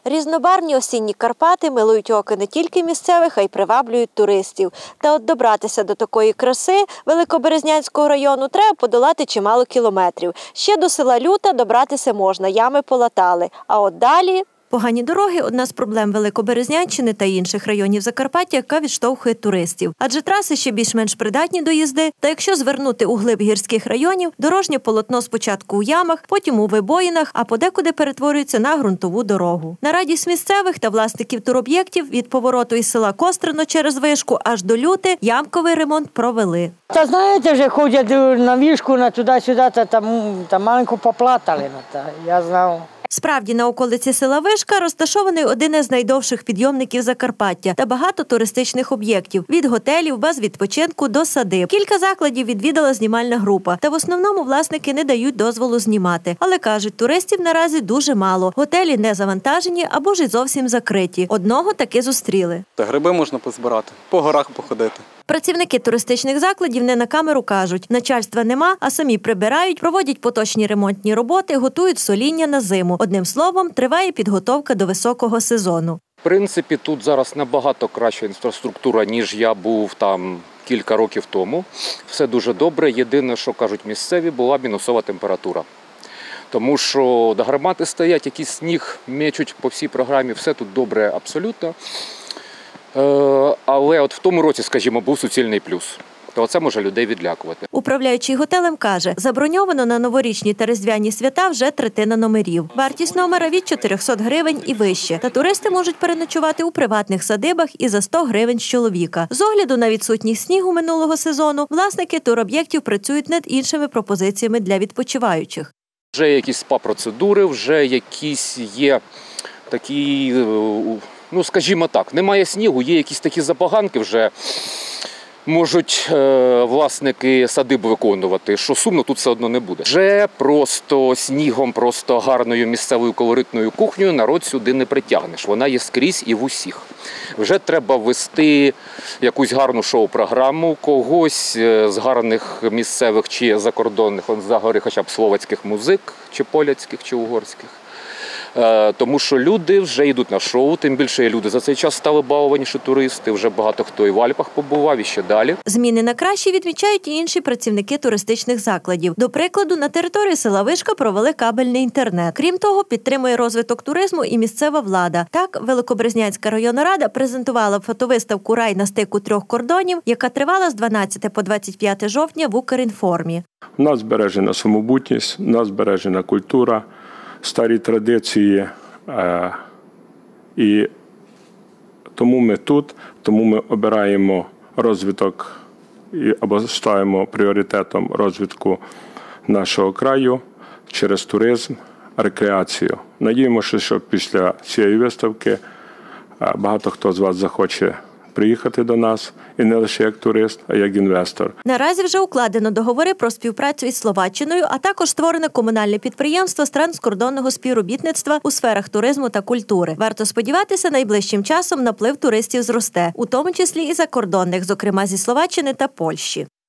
Різнобарвні осінні Карпати милують око не тільки місцевих, а й приваблюють туристів. Та от добратися до такої краси Великоберезнянського району треба подолати чимало кілометрів. Ще до села Люта добратися можна, ями полатали. А от далі… Погані дороги – одна з проблем Великоберезнянщини та інших районів Закарпаття, яка відштовхує туристів. Адже траси ще більш-менш придатні до їзди, та якщо звернути у глиб гірських районів, дорожнє полотно спочатку у ямах, потім у вибоїнах, а подекуди перетворюється на ґрунтову дорогу. На радість місцевих та власників туроб'єктів від повороту із села Кострино через Вишку аж до Люти ямковий ремонт провели. Та знаєте, вже ходять на Вишку, на туди-сюди, та маленько поплатали. Я знав. Справді, на околиці села Вишка розташований один із найдовших підйомників Закарпаття та багато туристичних об'єктів – від готелів, баз відпочинку до садиб. Кілька закладів відвідала знімальна група, та в основному власники не дають дозволу знімати. Але кажуть, туристів наразі дуже мало, готелі не завантажені або ж і зовсім закриті. Одного таки зустріли. Та гриби можна позбирати, по горах походити. Працівники туристичних закладів не на камеру кажуть, начальства нема, а самі прибирають, проводять поточні ремонтні роботи, готують соління на зиму. Одним словом, триває підготовка до високого сезону. В принципі, тут зараз набагато краща інфраструктура, ніж я був там кілька років тому. Все дуже добре. Єдине, що кажуть місцеві, була мінусова температура. Тому що гармати стоять, якийсь сніг мечуть по всій програмі, все тут добре абсолютно. Але от в тому році, скажімо, був суцільний плюс. То це може людей відлякувати. Управляючий готелем каже, заброньовано на новорічні та різдвяні свята вже третина номерів. Вартість номера від 400 гривень і вище. Та туристи можуть переночувати у приватних садибах і за 100 гривень з чоловіка. З огляду на відсутність снігу минулого сезону, власники туроб'єктів працюють над іншими пропозиціями для відпочиваючих. Вже є якісь спа-процедури, вже якісь є такі, ну скажімо так, немає снігу, є якісь такі забаганки вже. Можуть власники садиб виконувати, що сумно тут все одно не буде. Вже просто снігом, просто гарною місцевою колоритною кухнею народ сюди не притягнеш. Вона є скрізь і в усіх. Вже треба вести якусь гарну шоу-програму, когось з гарних місцевих чи закордонних, загори хоча б словацьких музик, чи поляцьких, чи угорських. Тому що люди вже йдуть на шоу, тим більше люди за цей час стали балованіші туристи, вже багато хто і в Альпах побував, і ще далі. Зміни на краще відмічають і інші працівники туристичних закладів. До прикладу, на території села Вишка провели кабельний інтернет. Крім того, підтримує розвиток туризму і місцева влада. Так, Великоберезнянська районна рада презентувала фотовиставку «Рай на стику трьох кордонів», яка тривала з 12 по 25 жовтня в Укрінформі. У нас збережена самобутність, у нас збережена культура, старі традиції, і тому ми тут, тому ми обираємо розвиток або ставимо пріоритетом розвитку нашого краю через туризм, рекреацію. Надіємося, що після цієї виставки багато хто з вас захоче приїхати до нас і не лише як турист, а як інвестор. Наразі вже укладено договори про співпрацю із Словаччиною, а також створено комунальне підприємство з транскордонного співробітництва у сферах туризму та культури. Варто сподіватися, найближчим часом наплив туристів зросте, у тому числі і закордонних, зокрема зі Словаччини та Польщі.